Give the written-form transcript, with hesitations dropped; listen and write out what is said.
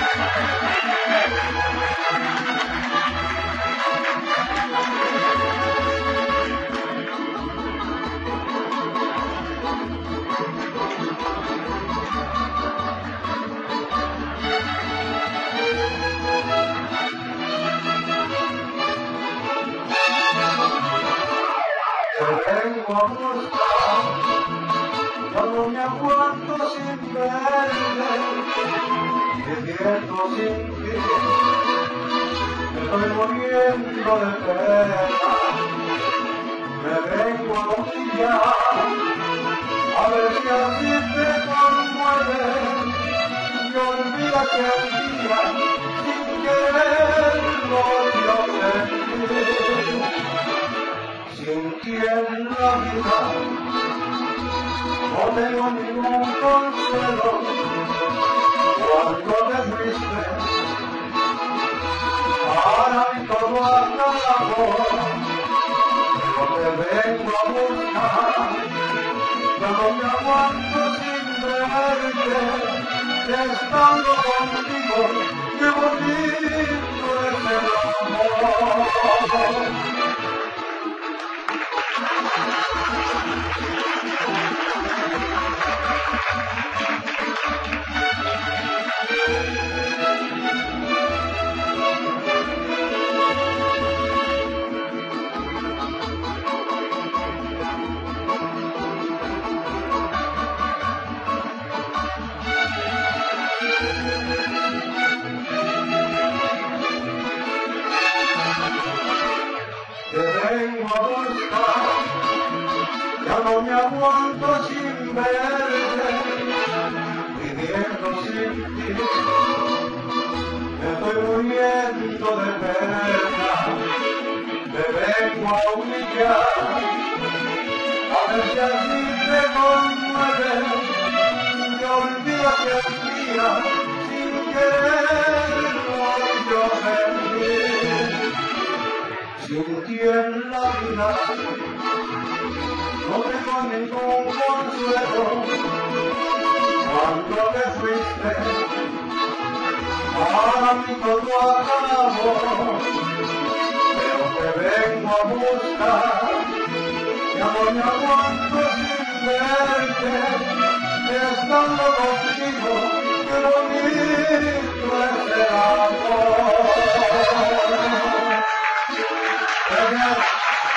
Vengo a buscar, ya no me aguanto sin verte, me siento sin ti, me estoy muriendo de pena, me vengo a humillar, a ver si así te conmueves, y olvida que el día, sin quererlo yo sentí. Sin ti en la vida no tengo ningún consuelo cuando te fuiste. Ahora mi todo acabó, yo te vengo a buscar, ya no me aguanto sin verte, estando contigo, qué bonito es el amor. Te vengo a buscar, ya no me aguanto sin verte, viviendo sin ti, me estoy muriendo de pena, te vengo a humillar, a ver si así te conmueves, y olvida que el día, sin quererlo yo sentí. Sin ti en la vida no tengo ningún consuelo cuando te fuiste. Ahora mi todo acabó, pero te vengo a buscar, ya no me aguanto sin verte, estando contigo, qué bonito es el amor.